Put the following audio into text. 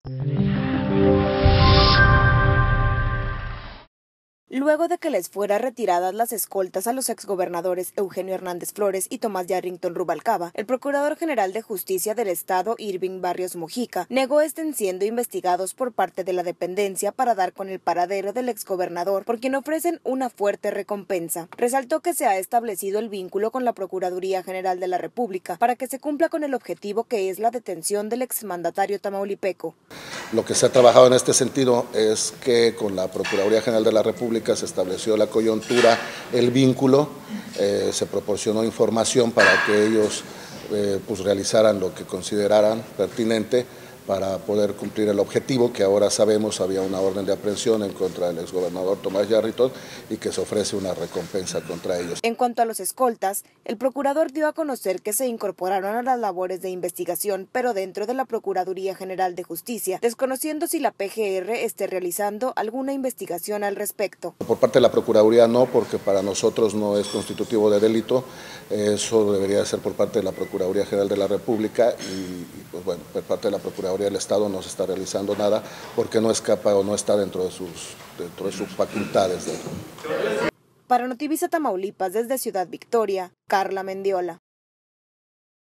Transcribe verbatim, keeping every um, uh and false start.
Luego de que les fuera retiradas las escoltas a los exgobernadores Eugenio Hernández Flores y Tomás Yarrington Rubalcaba, el Procurador General de Justicia del Estado, Irving Barrios Mujica, negó estén siendo investigados por parte de la dependencia para dar con el paradero del exgobernador, por quien ofrecen una fuerte recompensa. Resaltó que se ha establecido el vínculo con la Procuraduría General de la República para que se cumpla con el objetivo que es la detención del exmandatario tamaulipeco. Lo que se ha trabajado en este sentido es que con la Procuraduría General de la República se estableció la coyuntura, el vínculo, eh, se proporcionó información para que ellos eh, pues realizaran lo que consideraran pertinente para poder cumplir el objetivo, que ahora sabemos había una orden de aprehensión en contra del exgobernador Tomás Yarrington y que se ofrece una recompensa contra ellos. En cuanto a los escoltas, el procurador dio a conocer que se incorporaron a las labores de investigación, pero dentro de la Procuraduría General de Justicia, desconociendo si la P G R esté realizando alguna investigación al respecto. Por parte de la Procuraduría no, porque para nosotros no es constitutivo de delito, eso debería ser por parte de la Procuraduría General de la República y, y pues bueno, por parte de la Procuraduría del Estado no se está realizando nada porque no escapa o no está dentro de sus, dentro de sus facultades. Para Notivisa Tamaulipas, desde Ciudad Victoria, Carla Mendiola.